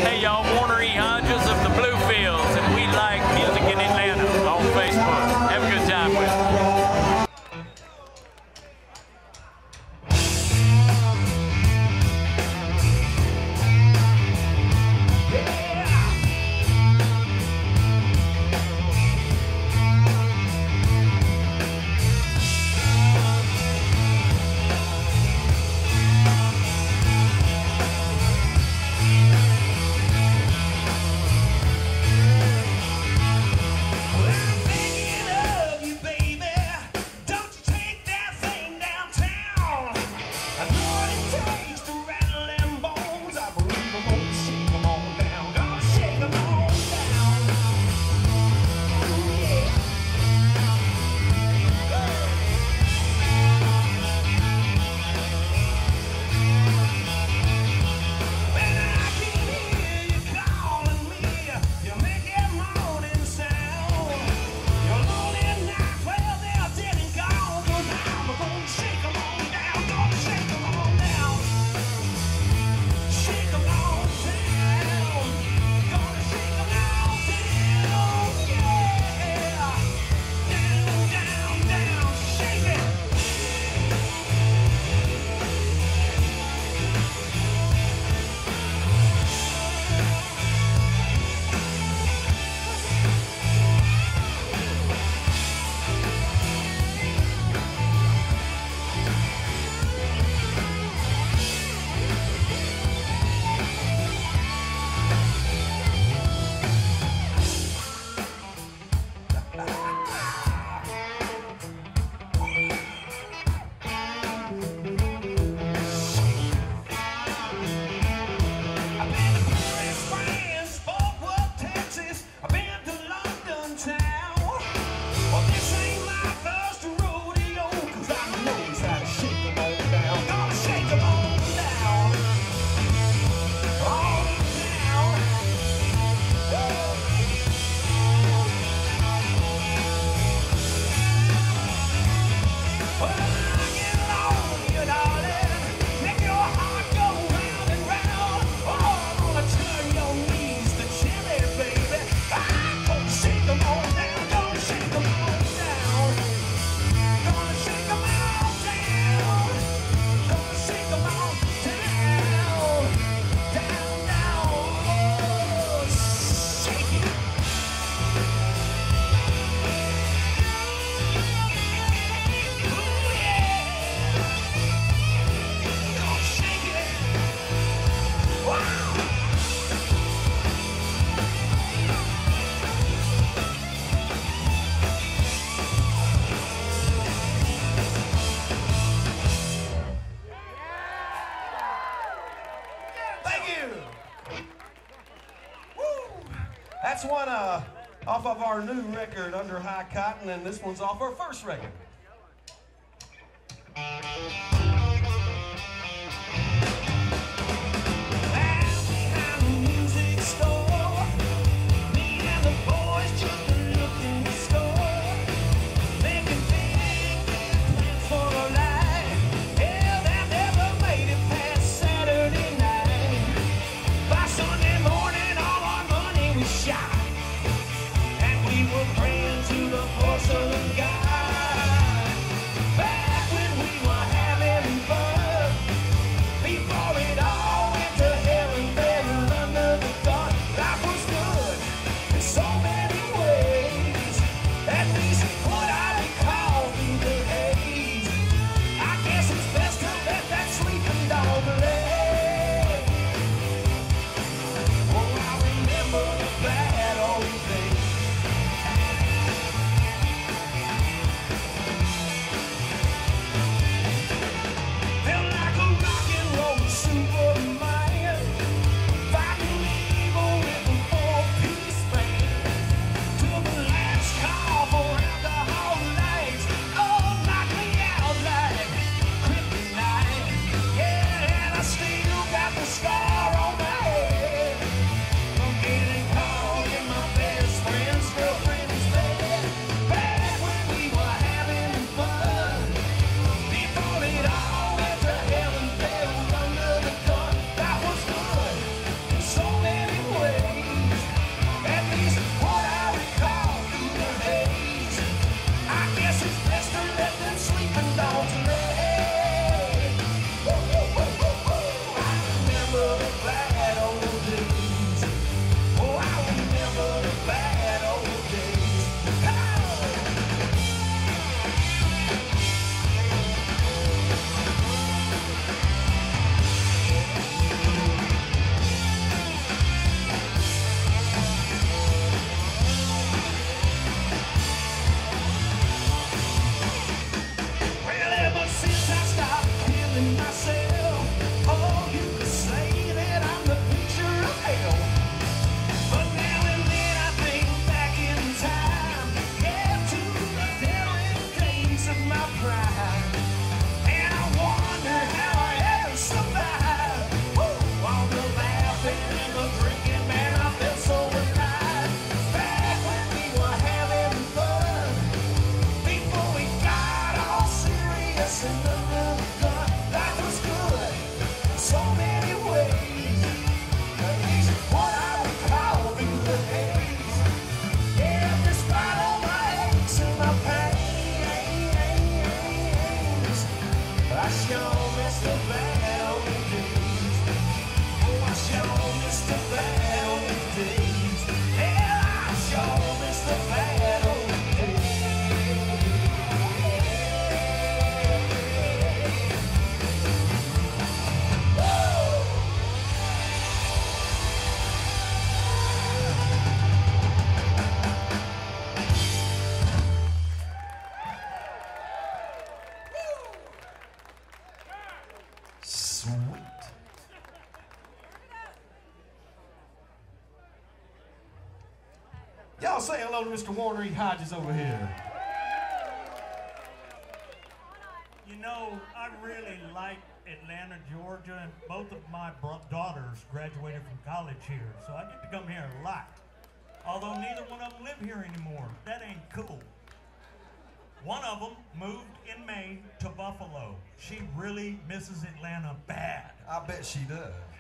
Hey, y'all, Warner E. Hodges of the Bluefields, and we like music in Atlanta on Facebook. Have a good time with it. That's one off of our new record, Under High Cotton, and this one's off our first record. And we were praying to the porcelain god. Y'all say hello to Mr. Warner E. Hodges over here. You know, I really like Atlanta, Georgia, and both of my daughters graduated from college here, so I get to come here a lot. Although neither one of them live here anymore. That ain't cool. One of them moved in May to Buffalo. She really misses Atlanta bad. I bet she does.